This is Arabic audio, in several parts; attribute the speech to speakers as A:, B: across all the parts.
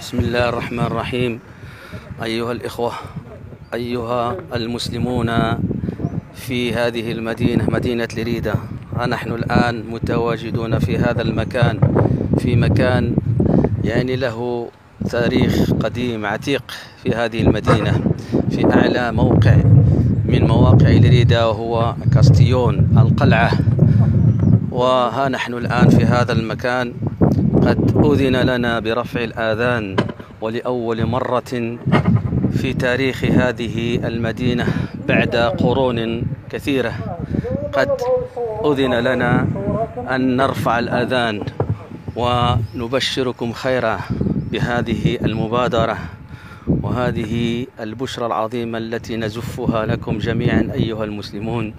A: بسم الله الرحمن الرحيم. أيها الإخوة، أيها المسلمون في هذه المدينة، مدينة لريدة. نحن الآن متواجدون في هذا المكان، في مكان يعني له تاريخ قديم عتيق في هذه المدينة، في أعلى موقع من مواقع لريدة وهو كاستيون القلعة. وها نحن الآن في هذا المكان، قد أذن لنا برفع الآذان، ولأول مرة في تاريخ هذه المدينة بعد قرون كثيرة قد أذن لنا أن نرفع الآذان، ونبشركم خيرا بهذه المبادرة وهذه البشرى العظيمة التي نزفها لكم جميعا أيها المسلمون.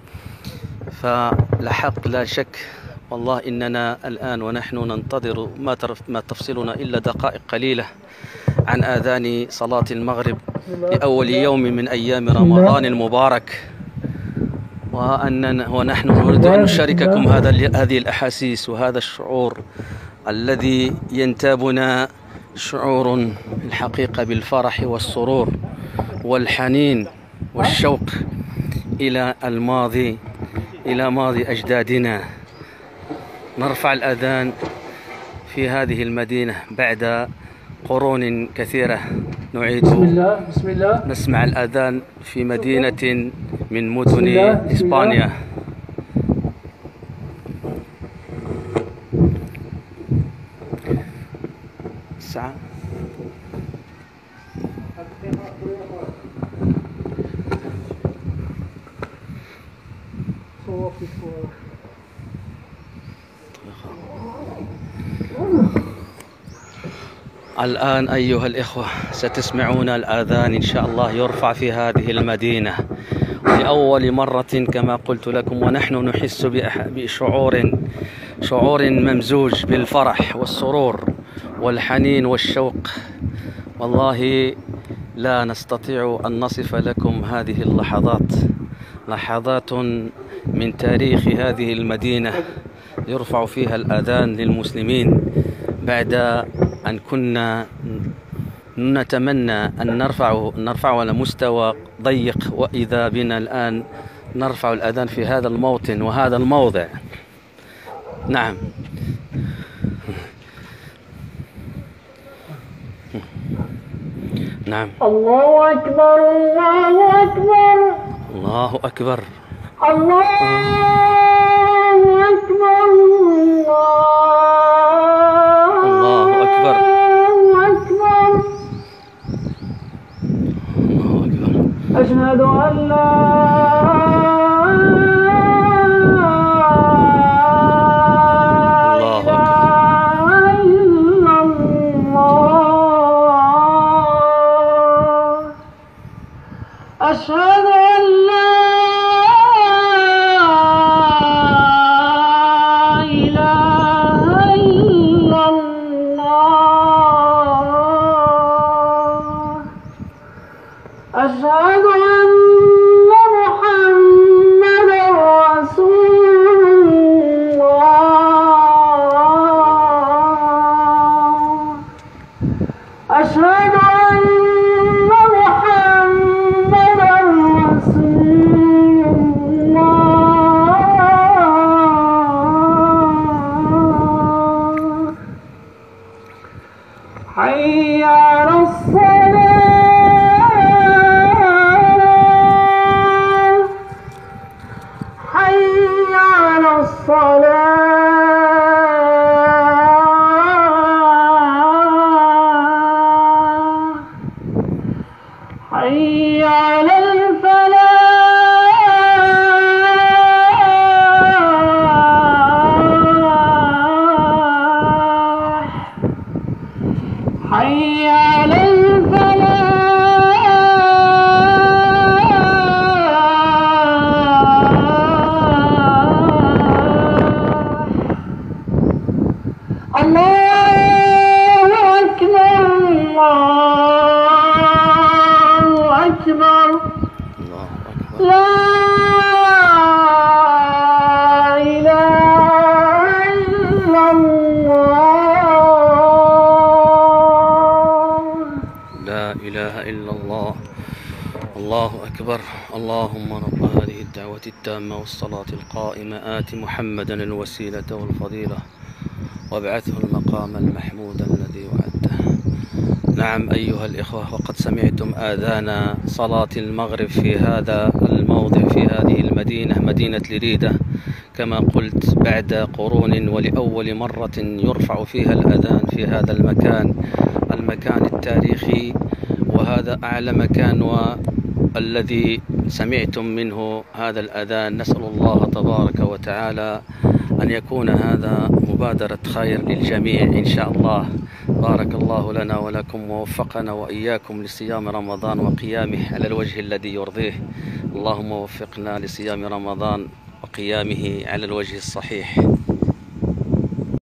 A: فلحق لا شك والله إننا الآن ونحن ننتظر ما تفصلنا إلا دقائق قليلة عن آذان صلاة المغرب لأول يوم من أيام رمضان المبارك، ونحن نريد أن نشارككم هذه الأحاسيس وهذا الشعور الذي ينتابنا، شعور الحقيقة بالفرح والسرور والحنين والشوق إلى الماضي، إلى ماضي أجدادنا. نرفع الأذان في هذه المدينة بعد قرون كثيرة. نعيد
B: بسم الله
A: نسمع الأذان في مدينة من مدن إسبانيا. الساعة الآن أيها الإخوة ستسمعون الآذان إن شاء الله يرفع في هذه المدينة لأول مرة كما قلت لكم، ونحن نحس بشعور ممزوج بالفرح والسرور والحنين والشوق. والله لا نستطيع أن نصف لكم هذه اللحظات، لحظات من تاريخ هذه المدينة يرفع فيها الآذان للمسلمين بعد أن كنا نتمنى أن نرفع على مستوى ضيق، وإذا بنا الآن نرفع الأذان في هذا الموطن وهذا الموضع. نعم، نعم.
B: الله أكبر الله أكبر
A: الله أكبر
B: الله أكبر
A: الله أكبر الله أكبر.
B: أشهد أن لا أشهد أن لا إله إلا الله، أشهد أن محمدا رسول الله، أشهد أن حي على الصلاة، حي على الصلاة، حي على الفلاح، حي على الفلاح.
A: أكبر. اللهم رب هذه الدعوة التامة والصلاة القائمة آت محمدا الوسيلة والفضيلة وابعثه المقام المحمود الذي وعدته. نعم أيها الإخوة، وقد سمعتم آذان صلاة المغرب في هذا الموضع في هذه المدينة، مدينة لريدة، كما قلت بعد قرون ولأول مرة يرفع فيها الأذان في هذا المكان التاريخي، وهذا أعلى مكان والذي سمعتم منه هذا الأذان. نسأل الله تبارك وتعالى أن يكون هذا مبادرة خير للجميع إن شاء الله. بارك الله لنا ولكم ووفقنا وإياكم لصيام رمضان وقيامه على الوجه الذي يرضيه. اللهم وفقنا لصيام رمضان وقيامه على الوجه الصحيح.